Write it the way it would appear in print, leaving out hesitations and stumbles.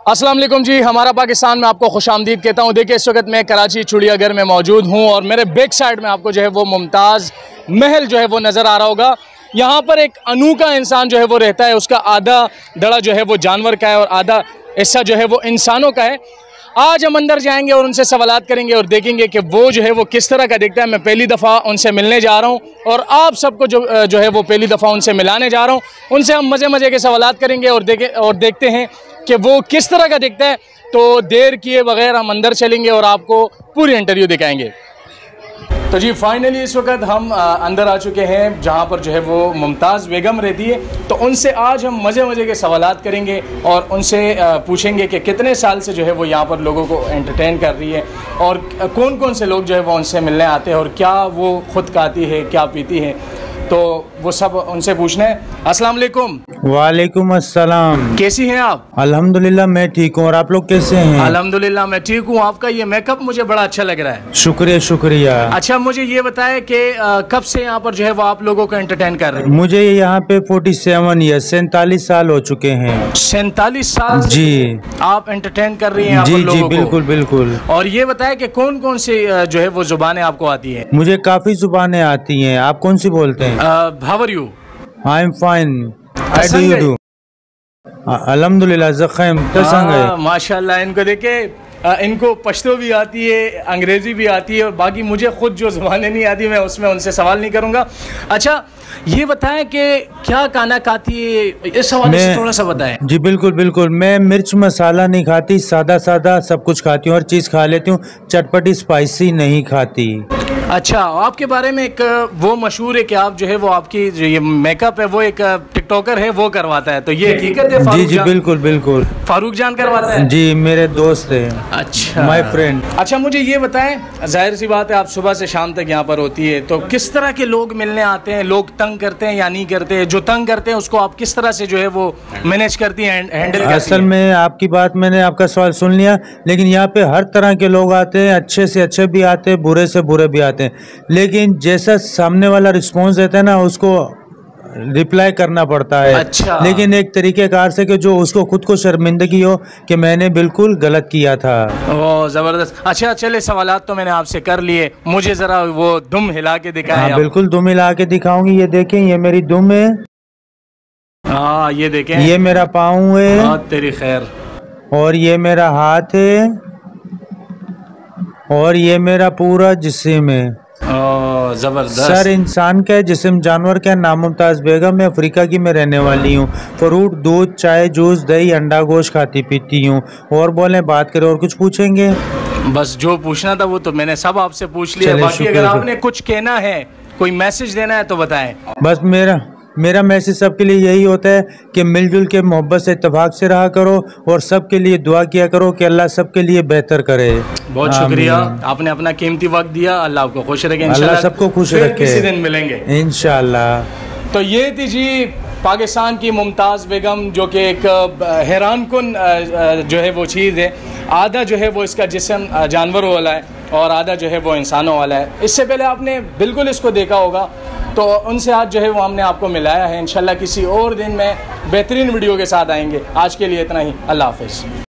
अस्सलाम वालेकुम जी, हमारा पाकिस्तान में आपको खुशामदीद कहता हूँ। देखिए इस वक्त मैं कराची चिड़ियाघर में मौजूद हूँ और मेरे बैक साइड में आपको जो है वो मुमताज़ महल जो है वो नज़र आ रहा होगा। यहाँ पर एक अनोखा इंसान जो है वो रहता है, उसका आधा दड़ा जो है वो जानवर का है और आधा हिस्सा जो है वो इंसानों का है। आज हम अंदर जाएंगे और उनसे सवालात करेंगे और देखेंगे कि वो जो है वो किस तरह का दिखता है। मैं पहली दफ़ा उनसे मिलने जा रहा हूँ और आप सबको जो है वो पहली दफ़ा उनसे मिलाने जा रहा हूँ। उनसे हम मज़े के सवालात करेंगे और देखते हैं कि वो किस तरह का दिखता है। तो देर किए बगैर हम अंदर चलेंगे और आपको पूरी इंटरव्यू दिखाएंगे। तो जी फाइनली इस वक्त हम अंदर आ चुके हैं जहाँ पर जो है वो मुमताज़ बेगम रहती है। तो उनसे आज हम मज़े के सवालात करेंगे और उनसे पूछेंगे कि कितने साल से जो है वो यहाँ पर लोगों को एंटरटेन कर रही है और कौन कौन से लोग जो है वो उनसे मिलने आते हैं और क्या वो खुद खाती है, क्या पीती है। तो वो सब उनसे पूछना है। अस्सलाम वालेकुम। वालेकुम अस्सलाम। कैसी हैं आप? अल्हम्दुलिल्लाह मैं ठीक हूँ, और आप लोग कैसे हैं? अल्हम्दुलिल्लाह मैं ठीक हूँ। आपका ये मेकअप मुझे बड़ा अच्छा लग रहा है। शुक्रिया शुक्रिया। अच्छा मुझे ये बताएं कि कब से यहाँ पर जो है वो आप लोगों को एंटरटेन कर रहे हैं? मुझे यहाँ पे 47 ईयर्स 47 साल हो चुके हैं। 47 साल जी आप एंटरटेन कर रही हैं? जी जी बिल्कुल बिल्कुल। और ये बताएं कि कौन कौन सी जो है वो जुबानें आपको आती है? मुझे काफी जुबानें आती हैं। आप कौन सी बोलते हैं? How are you? I am fine. How do you do? अल्हम्दुलिल्लाह ज़ख़म तसंग है। माशाल्लाह। इनको देखे, इनको पश्तो भी आती है, अंग्रेज़ी भी आती है और बाकी मुझे खुद जो ज़ुबानें नहीं आती मैं उसमें उनसे सवाल नहीं करूँगा। अच्छा ये बताएं कि क्या खाना खाती है, इस सवाल से थोड़ा सा बताएं। जी बिल्कुल बिल्कुल। मैं मिर्च मसाला नहीं खाती, सादा सादा सब कुछ खाती हूँ, हर चीज़ खा लेती हूँ, चटपटी स्पाइसी नहीं खाती। अच्छा आपके बारे में एक वो मशहूर है कि आप जो है वो आपकी जो ये मेकअप है वो एक टिकटॉकर है वो करवाता है, तो ये हकीकत है? जी जी बिल्कुल बिल्कुल। फारूक जान करवाता है? जी मेरे दोस्त हैं। अच्छा माय फ्रेंड। अच्छा मुझे ये बताएं, जाहिर सी बात है आप सुबह से शाम तक यहाँ पर होती है, तो किस तरह के लोग मिलने आते हैं? लोग तंग करते हैं या नहीं करते? जो तंग करते हैं उसको आप किस तरह से जो है वो मैनेज करती हैं, हैंडल करती हैं? असल में आपकी बात, मैंने आपका सवाल सुन लिया, लेकिन यहाँ पे हर तरह के लोग आते हैं, अच्छे से अच्छे भी आते हैं, बुरे से बुरे भी आते हैं, लेकिन जैसा सामने वाला रिस्पॉन्स देता है ना उसको रिप्लाई करना पड़ता है। अच्छा। लेकिन एक तरीकेकार से कि जो उसको खुद को शर्मिंदगी हो कि मैंने बिल्कुल गलत किया था। ओह ज़बरदस्त। अच्छा चले सवालात तो मैंने आपसे कर लिए, मुझे ज़रा वो दुम हिला के दिखाएं। हाँ बिल्कुल दुम हिला के दिखाऊंगी। ये देखें, ये मेरी दुम है। हाँ ये देखें, ये मेरा पाँव है। तेरी खैर। और ये मेरा हाथ है और ये मेरा पूरा जिस्म है। जबरदस्त। सर इंसान का है, जिस्म जानवर का। नाम मुमताज़ बेगम है, अफ्रीका की मैं रहने वाली हूँ। फ्रूट, दूध, चाय, जूस, दही, अंडा, गोश्त खाती पीती हूँ। और बोलें, बात करें, और कुछ पूछेंगे? बस जो पूछना था वो तो मैंने सब आपसे पूछ लिया। बाकी अगर आपने कुछ कहना है, कोई मैसेज देना है तो बताएं। बस मेरा मैसेज सबके लिए यही होता है कि मिलजुल के मोहब्बत से इत्तेफाक से रहा करो और सबके लिए दुआ किया करो कि अल्लाह सबके लिए बेहतर करे। बहुत शुक्रिया, आपने अपना कीमती वक्त दिया। अल्लाह आपको खुश रखे, अल्लाह सबको खुश रखे। किसी दिन मिलेंगे इंशाअल्लाह। तो ये थी जी पाकिस्तान की मुमताज़ बेगम, जो कि एक हैरान कुन जो है वो चीज़ है। आधा जो है वो इसका जिस्म जानवरों वाला है और आधा जो है वो इंसानों वाला है। इससे पहले आपने बिल्कुल इसको देखा होगा, तो उनसे आज जो है वो हमने आपको मिलाया है। इंशाल्लाह किसी और दिन में बेहतरीन वीडियो के साथ आएंगे। आज के लिए इतना ही। अल्लाह हाफ़िज़।